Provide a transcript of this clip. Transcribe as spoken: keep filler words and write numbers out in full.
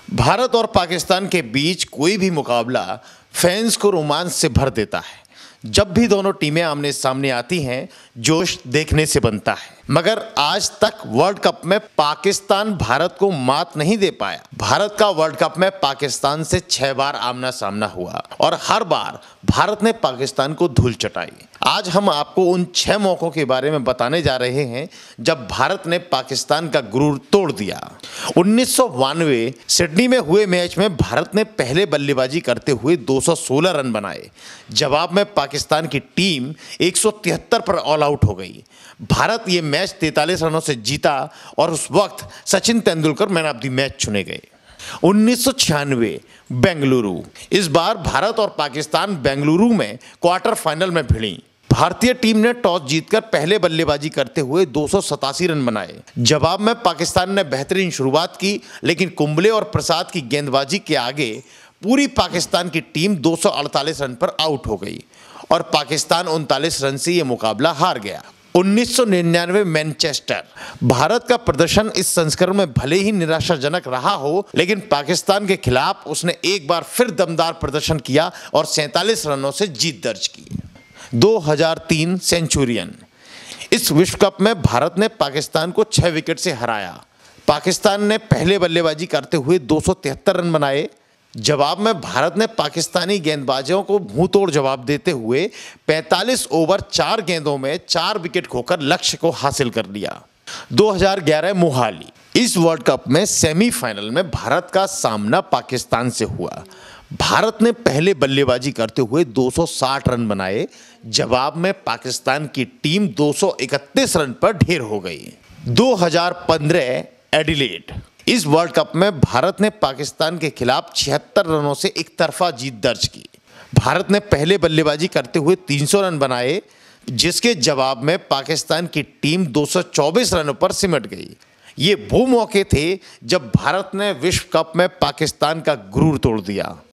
भारत और पाकिस्तान के बीच कोई भी मुकाबला फैंस को रोमांच से भर देता है। जब भी दोनों टीमें आमने सामने आती हैं, जोश देखने से बनता है। मगर आज तक वर्ल्ड कप में पाकिस्तान भारत को मात नहीं दे पाया। भारत का वर्ल्ड कप में पाकिस्तान से छह बार आमना सामना हुआ और हर बार भारत ने पाकिस्तान को धूल चटाई। आज हम आपको उन छह मौकों के बारे में बताने जा रहे हैं जब भारत ने पाकिस्तान का गुरूर तोड़ दिया। उन्नीस सौ बानवे सिडनी में हुए मैच में भारत ने पहले बल्लेबाजी करते हुए दो सौ सोलह रन बनाए। जवाब में पाकिस्तान की टीम एक सौ तिहत्तर पर ऑल आउट हो गई। भारत ये मैच तैंतालीस रनों से जीता और उस वक्त Sachin Tendulkar man of the match चुने गए। उन्नीस सौ छियानवे बेंगलुरु, इस बार भारत और पाकिस्तान बेंगलुरु में क्वार्टर फाइनल में भिड़ी। भारतीय टीम ने टॉस जीतकर पहले बल्लेबाजी करते हुए दो सौ सतासी रन बनाए। जवाब में पाकिस्तान ने बेहतरीन शुरुआत की, लेकिन कुंबले और प्रसाद की गेंदबाजी के आगे पूरी पाकिस्तान की टीम दो सौ अड़तालीस रन पर आउट हो गई और पाकिस्तान उनतालीस रन से यह मुकाबला हार गया। उन्नीस सौ निन्यानवे मैनचेस्टर, भारत का प्रदर्शन इस संस्करण में भले ही निराशाजनक रहा हो, लेकिन पाकिस्तान के खिलाफ उसने एक बार फिर दमदार प्रदर्शन किया और सैंतालीस रनों से जीत दर्ज की। दो हज़ार तीन सेंचुरियन, इस विश्व कप में भारत ने पाकिस्तान को छह विकेट से हराया। पाकिस्तान ने पहले बल्लेबाजी करते हुए दो सौ तिहत्तर रन बनाए। जवाब में भारत ने पाकिस्तानी गेंदबाजों को मुंहतोड़ जवाब देते हुए पैंतालीस ओवर चार गेंदों में चार विकेट खोकर लक्ष्य को हासिल कर लिया। दो हज़ार ग्यारह मोहाली, इस वर्ल्ड कप में सेमीफाइनल में भारत का सामना पाकिस्तान से हुआ। भारत ने पहले बल्लेबाजी करते हुए दो सौ साठ रन बनाए। जवाब में पाकिस्तान की टीम दो सौ इकतीस रन पर ढेर हो गई। दो हज़ार पंद्रह एडिलेड, इस वर्ल्ड कप में भारत ने पाकिस्तान के खिलाफ छिहत्तर रनों से एक तरफा जीत दर्ज की। भारत ने पहले बल्लेबाजी करते हुए तीन सौ रन बनाए, जिसके जवाब में पाकिस्तान की टीम दो सौ चौबीस रनों पर सिमट गई। ये वो मौके थे जब भारत ने विश्व कप में पाकिस्तान का गुरूर तोड़ दिया।